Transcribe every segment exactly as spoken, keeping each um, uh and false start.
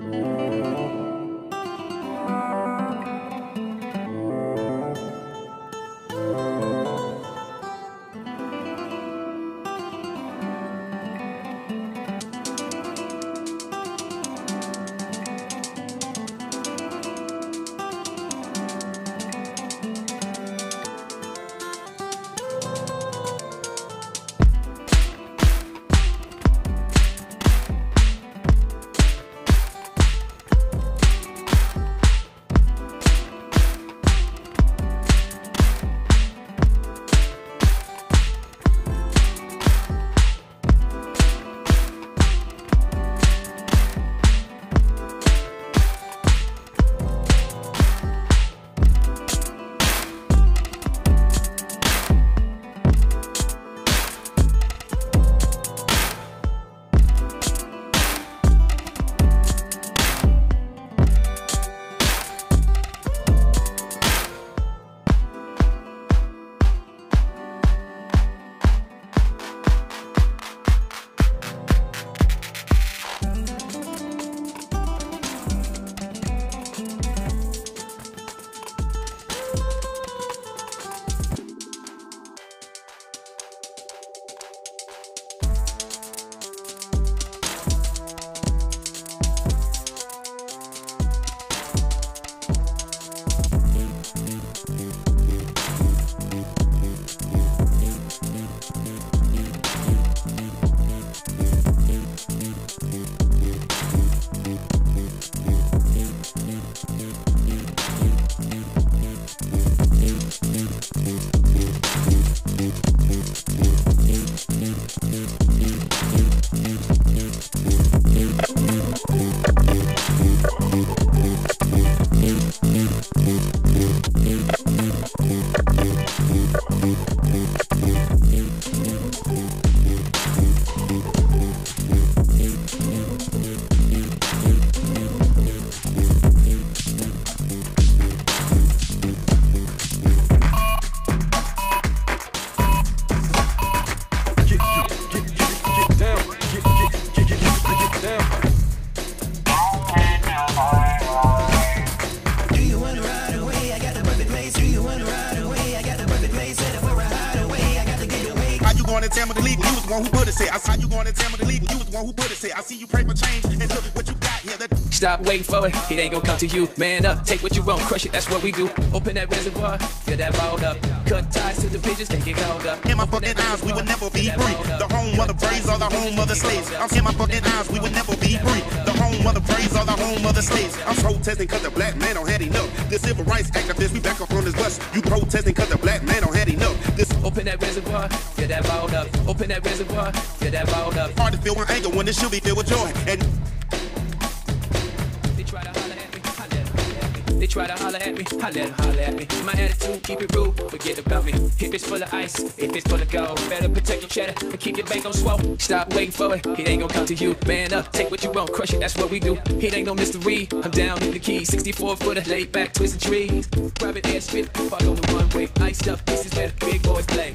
Gonna tell me to leave, you was the one who put it say. I saw you gonna tell me to leave, you was the one who put it say. I see you pray for change, and look what you got here. That Stop waiting for it, it ain't gonna come to you. Man up, take what you want, crush it, that's what we do. Open that reservoir, fill that balled up. Cut ties to the pigeons, can't get called up. in my fucking eyes, we would never be free. The home of the braves or the home of the slaves. I'm in my fucking eyes, we would never be free. The home of the braves or the home of the slaves. I'm protesting cause the black man don't had enough. The civil rights activists, we back up on this bus. You protesting cause the black man don't had enough. This Open that reservoir, fill that balled up. Open that reservoir, fill that balled up. hard to feel with anger when it should be filled with joy. And They try to holler at me, I let them holler at me. They try to holler at me, I let them holler at me. My attitude, keep it rude, forget about me. If it's full of ice, if it's full of gold, better protect your cheddar and keep your bank on swole. Stop waiting for it, it ain't gonna come to you. Man up, take what you want, crush it, that's what we do. It ain't no mystery, I'm down in the key. sixty-four footer, laid back, twisting trees. Private airstrip, park on the runway. Iced up, this is where the big boys play.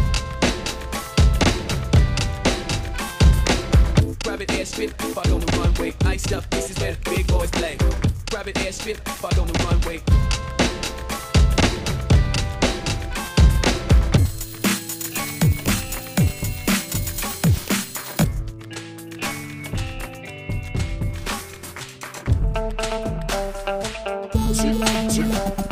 Private airstrip, park on the runway. Iced up, this is where the big boys play. Private airstrip, park on the runway. Zip, zip.